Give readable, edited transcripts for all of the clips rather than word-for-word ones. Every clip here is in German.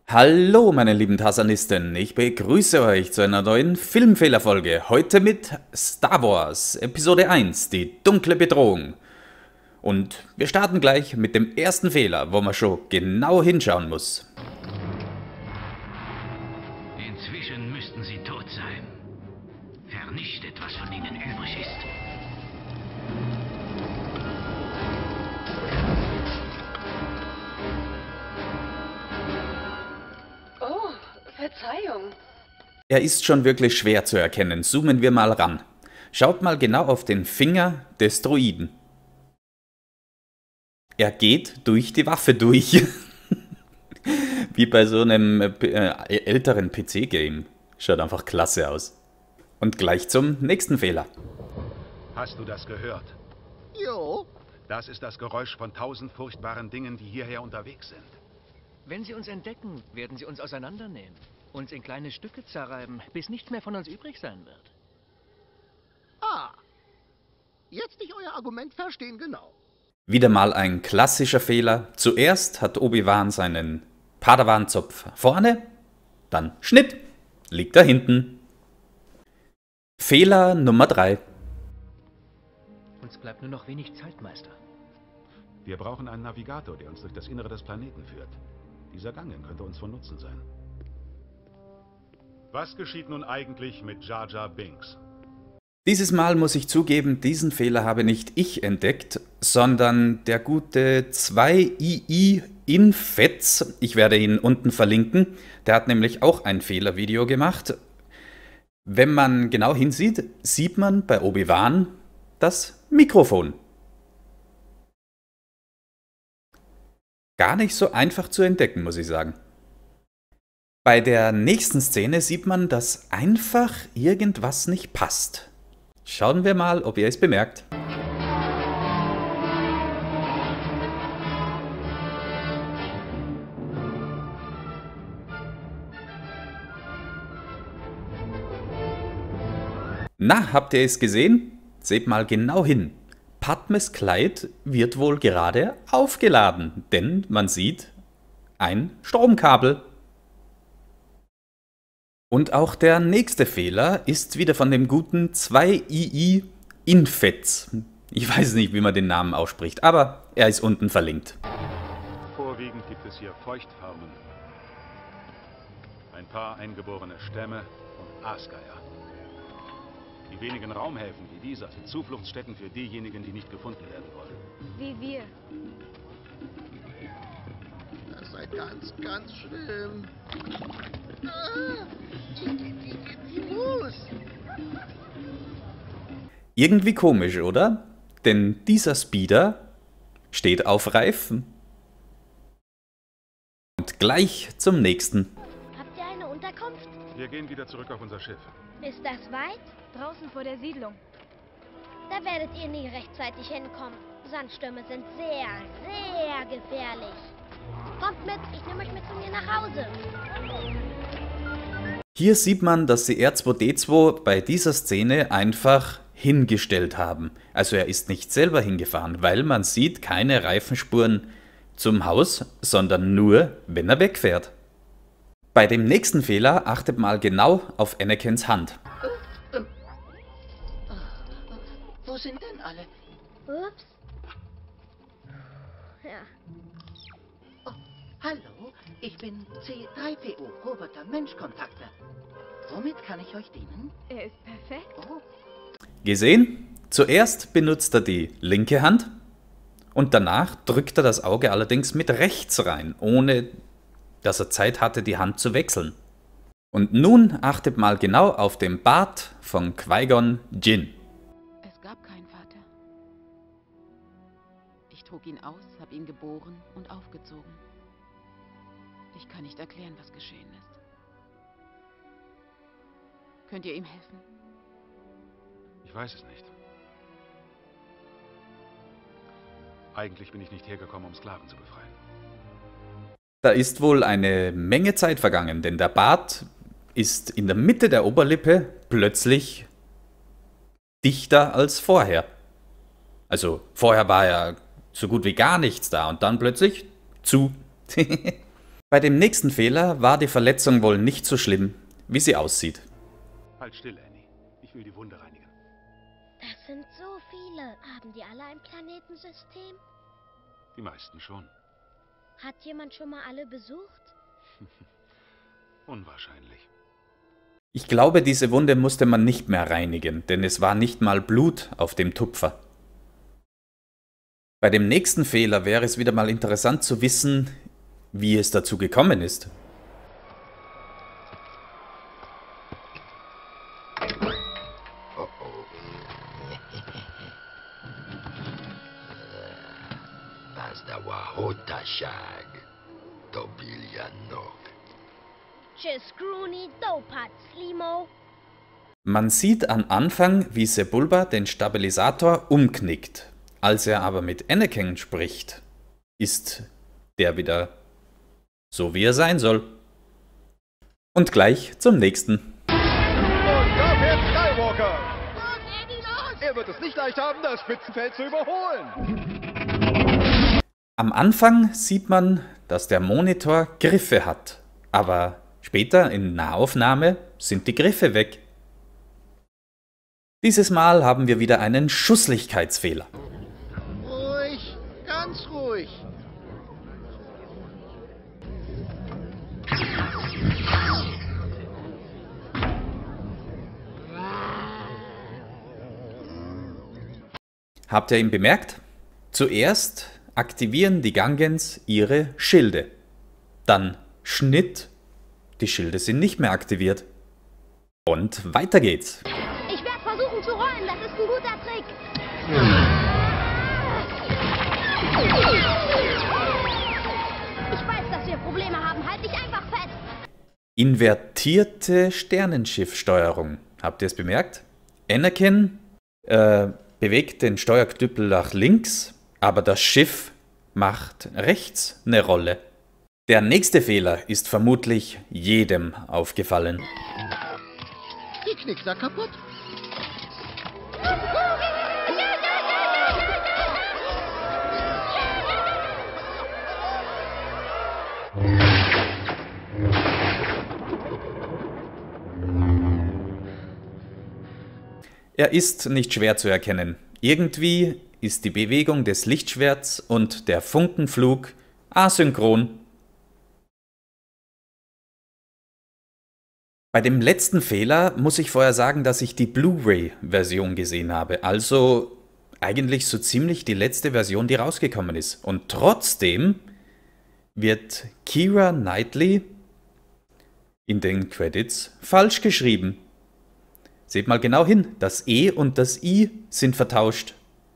Hallo meine lieben Tarzanisten, ich begrüße euch zu einer neuen Filmfehlerfolge. Heute mit Star Wars Episode 1, die dunkle Bedrohung. Und wir starten gleich mit dem ersten Fehler, wo man schon genau hinschauen muss. Inzwischen müssten sie tot sein. Vernichtet, was von ihnen übrig ist. Oh, Verzeihung. Er ist schon wirklich schwer zu erkennen, zoomen wir mal ran. Schaut mal genau auf den Finger des Droiden. Er geht durch die Waffe durch. Wie bei so einem älteren PC-Game. Schaut einfach klasse aus. Und gleich zum nächsten Fehler. Hast du das gehört? Jo, Das ist das Geräusch von 1000 furchtbaren Dingen, die hierher unterwegs sind. Wenn sie uns entdecken, werden sie uns auseinandernehmen, uns in kleine Stücke zerreiben, bis nichts mehr von uns übrig sein wird. jetzt nicht euer Argument verstehen genau. Wieder mal ein klassischer Fehler. Zuerst hat Obi-Wan seinen Padawan-Zopf vorne, dann Schnitt, liegt da hinten. Fehler Nummer 3. Uns bleibt nur noch wenig Zeit, Meister. Wir brauchen einen Navigator, der uns durch das Innere des Planeten führt. Dieser Gangen könnte uns von Nutzen sein. Was geschieht nun eigentlich mit Jar Jar Binks? Dieses Mal muss ich zugeben, diesen Fehler habe nicht ich entdeckt, sondern der gute 2II Infetz. Ich werde ihn unten verlinken. Der hat nämlich auch ein Fehlervideo gemacht. Wenn man genau hinsieht, sieht man bei Obi-Wan das Mikrofon. Gar nicht so einfach zu entdecken, muss ich sagen. Bei der nächsten Szene sieht man, dass einfach irgendwas nicht passt. Schauen wir mal, ob ihr es bemerkt. Na, habt ihr es gesehen? Seht mal genau hin. Padmes Kleid wird wohl gerade aufgeladen, denn man sieht ein Stromkabel. Und auch der nächste Fehler ist wieder von dem guten 2II Infetz. Ich weiß nicht, wie man den Namen ausspricht, aber er ist unten verlinkt. Vorwiegend gibt es hier Feuchtfarmen. Ein paar eingeborene Stämme und Aasgeier. Die wenigen Raumhäfen wie dieser sind Zufluchtsstätten für diejenigen, die nicht gefunden werden wollen. Wie wir. Das sei ganz, ganz schlimm. Ich muss. Irgendwie komisch, oder? Denn dieser Speeder steht auf Reifen. Und gleich zum nächsten. Habt ihr eine Unterkunft? Wir gehen wieder zurück auf unser Schiff. Ist das weit? Draußen vor der Siedlung. Da werdet ihr nie rechtzeitig hinkommen. Sandstürme sind sehr, sehr gefährlich. Kommt mit, ich nehme euch mit zu mir nach Hause. Hier sieht man, dass sie R2D2 bei dieser Szene einfach hingestellt haben. Also er ist nicht selber hingefahren, weil man sieht keine Reifenspuren zum Haus, sondern nur, wenn er wegfährt. Bei dem nächsten Fehler achtet mal genau auf Anakins Hand. Wo sind denn alle? Ups. Ja. Oh, hallo, ich bin C3PO, Roboter Menschkontakte. Womit kann ich euch dienen? Er ist perfekt. Oh, Gesehen? Zuerst benutzt er die linke Hand und danach drückt er das Auge allerdings mit rechts rein, ohne dass er Zeit hatte, die Hand zu wechseln. Und nun achtet mal genau auf den Bart von Qui-Gon Jinn. Es gab keinen Vater. Ich trug ihn aus, habe ihn geboren und aufgezogen. Ich kann nicht erklären, was geschehen ist. Könnt ihr ihm helfen? Ich weiß es nicht. Eigentlich bin ich nicht hergekommen, um Sklaven zu befreien. Da ist wohl eine Menge Zeit vergangen, denn der Bart ist in der Mitte der Oberlippe plötzlich dichter als vorher. Also vorher war ja so gut wie gar nichts da und dann plötzlich zu. Bei dem nächsten Fehler war die Verletzung wohl nicht so schlimm, wie sie aussieht. Halt still, Annie. Ich will die Wunde reinigen. Das sind so viele. Haben die alle ein Planetensystem? Die meisten schon. Hat jemand schon mal alle besucht? Unwahrscheinlich. Ich glaube, diese Wunde musste man nicht mehr reinigen, denn es war nicht mal Blut auf dem Tupfer. Bei dem nächsten Fehler wäre es wieder mal interessant zu wissen, wie es dazu gekommen ist. Man sieht am Anfang, wie Sebulba den Stabilisator umknickt. Als er aber mit Anakin spricht, ist der wieder so, wie er sein soll. Und gleich zum nächsten. Und da fährt Skywalker. Er wird es nicht leicht haben, das Spitzenfeld zu überholen. Am Anfang sieht man, dass der Monitor Griffe hat, aber später in Nahaufnahme sind die Griffe weg. Dieses Mal haben wir wieder einen Schusslichkeitsfehler. Ruhig, ganz ruhig. Habt ihr ihn bemerkt? Zuerst aktivieren die Gangens ihre Schilde. Dann Schnitt, die Schilde sind nicht mehr aktiviert. Und weiter geht's. Ich werde versuchen zu rollen, das ist ein guter Trick. Ich weiß, dass wir Probleme haben, halt dich einfach fest. Invertierte Sternenschiffsteuerung. Habt ihr es bemerkt? Anakin bewegt den Steuerknüppel nach links, aber das Schiff macht rechts eine Rolle. Der nächste Fehler ist vermutlich jedem aufgefallen. Die Knickser kaputt. Er ist nicht schwer zu erkennen. Irgendwie ist die Bewegung des Lichtschwerts und der Funkenflug asynchron. Bei dem letzten Fehler muss ich vorher sagen, dass ich die Blu-ray-Version gesehen habe. Also eigentlich so ziemlich die letzte Version, die rausgekommen ist. Und trotzdem wird Keira Knightley in den Credits falsch geschrieben. Seht mal genau hin, das E und das I sind vertauscht.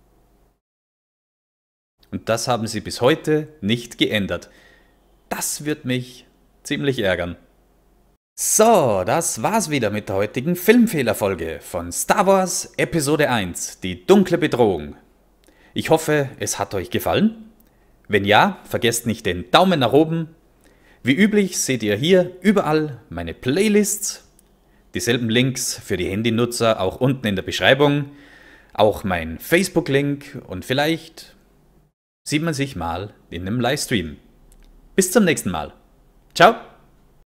Und das haben sie bis heute nicht geändert. Das wird mich ziemlich ärgern. So, das war's wieder mit der heutigen Filmfehlerfolge von Star Wars Episode 1, die dunkle Bedrohung. Ich hoffe, es hat euch gefallen. Wenn ja, vergesst nicht den Daumen nach oben. Wie üblich seht ihr hier überall meine Playlists. Dieselben Links für die Handynutzer auch unten in der Beschreibung. Auch mein Facebook-Link und vielleicht sieht man sich mal in einem Livestream. Bis zum nächsten Mal. Ciao!